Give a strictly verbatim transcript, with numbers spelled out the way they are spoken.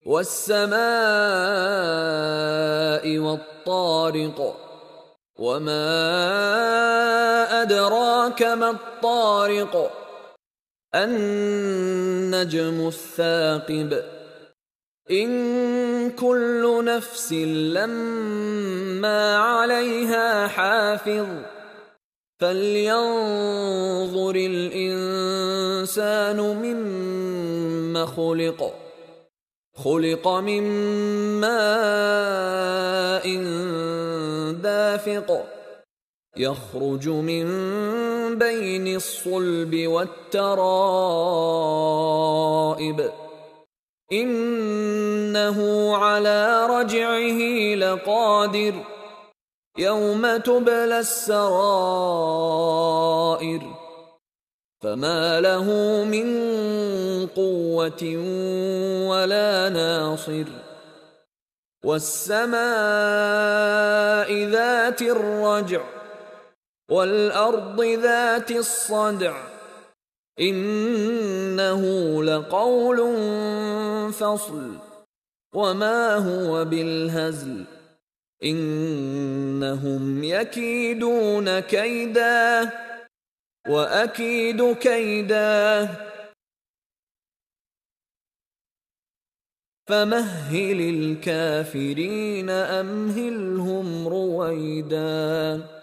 والسماء والطارق وما أدراك ما الطارق النجم الثاقب إن كل نفس لما عليها حافظ فلينظر الإنسان مما خلق خلق من ماء دافق يخرج من بين الصلب والترائب إنه على رجعه لقادر يوم تبلى السرائر فما له من قوة ولا ناصر والسماء ذات الرجع والأرض ذات الصدع إنه لقول فصل وما هو بالهزل إنهم يكيدون كيدا وأكيد كيدا فمهل الكافرين أمهلهم رويدا.